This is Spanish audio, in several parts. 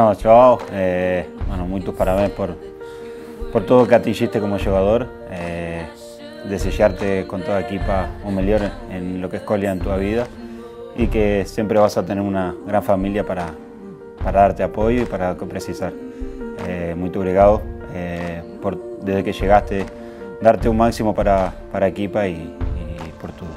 Não, João, bueno, muchos parabéns por todo lo que hiciste como jugador. Desearte con toda equipa o mejor en lo que es Colia en tu vida y que siempre vas a tener una gran familia para darte apoyo y para lo que precisar. Muy obrigado desde que llegaste, darte un máximo para equipa y por todo.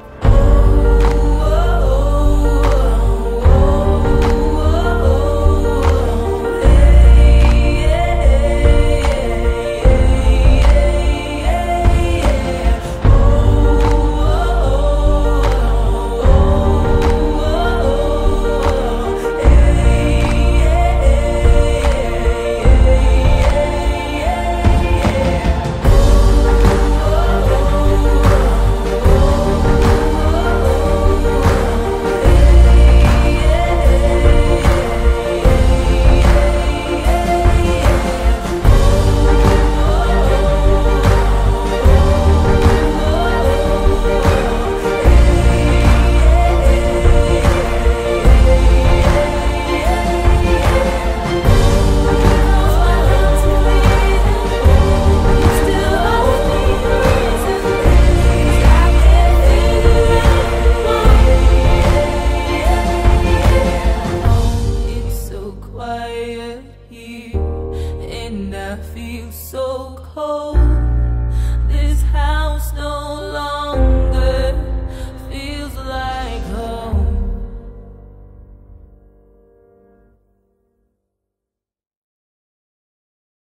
Quiet here, and I feel so cold.